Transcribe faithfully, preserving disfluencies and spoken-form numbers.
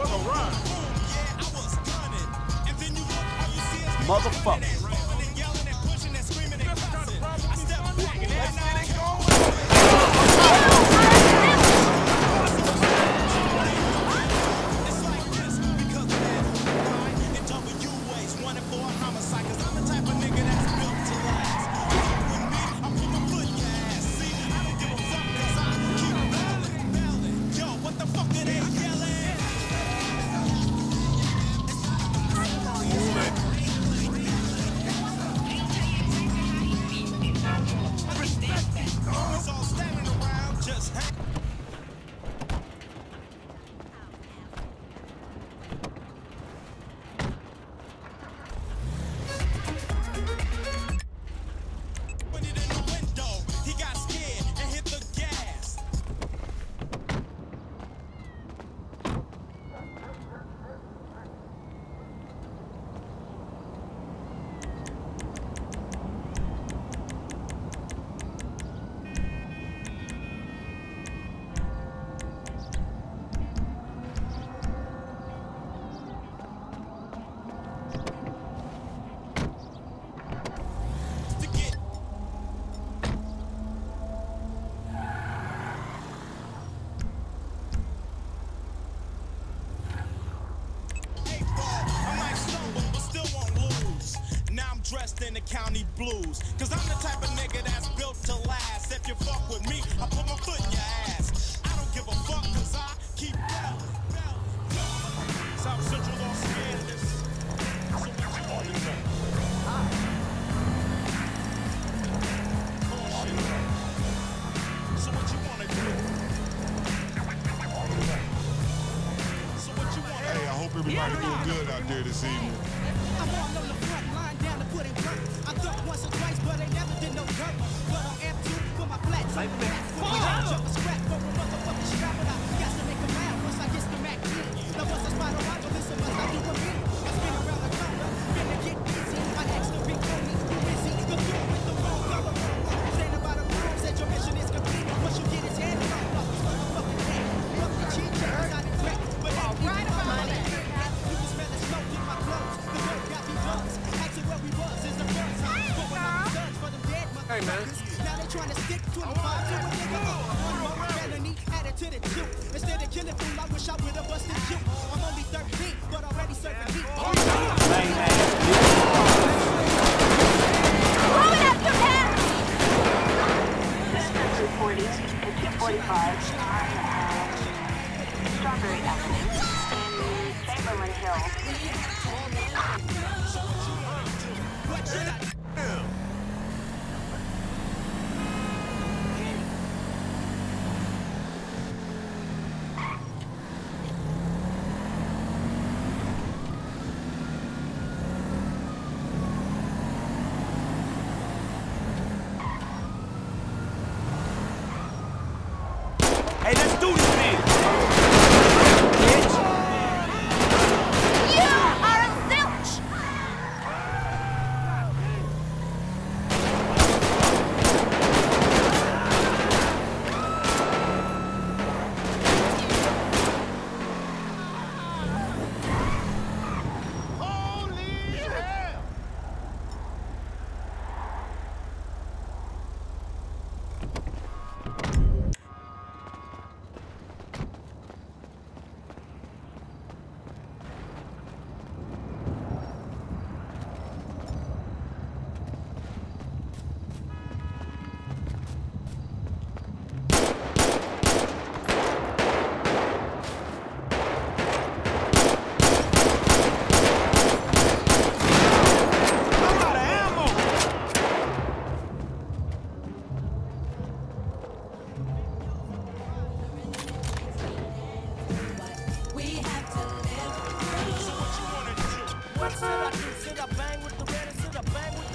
Motherfucker. Dressed in the county blues, cause I'm the type of nigga that's built to last. If you fuck with me, I put my foot in your ass. I don't give a fuck cause I keep bellin', bellin'. South Central Los Angeles. So what you wanna do? Bullshit. So what you wanna do? So what you wanna do? Hey, I hope everybody doing good out there this evening. I'm all on the front line down to put in work. I thought once or twice, but they never did no dirt. But on M two for my flats. I bet. We don't jump a scrap for a motherfucking strap, but I got to make a mile once I get the Mac D. Now once I spot a rival, listen, must I do a me? I spin around the corner, finna get easy. I asked the big homie, you busy? Go through it with the wrong color. Stand about a room, said your mission is complete. Once you get his hand off, off his motherfucking head. Fuck the cheat, check is out of great. But all right about it. You can smell the smoke in my clothes. The dirt got me buzzed. Asking where we was is the first time. But when I search for them dead motherfuckers, now they trying to stick twenty-five to a nigga. One more felony added to the two. Instead of killing fool, I wish I would have busted you. I'm only thirteen, but already serving heat. Bang, bang. Roll it up your ass! Distance two forty to two forty-five on Strawberry Avenue in Chamberlain Hill. What should I do? Hey, let's do this then. Bitch. You are a zilch! What should I do? Should I bang with the red or should I bang with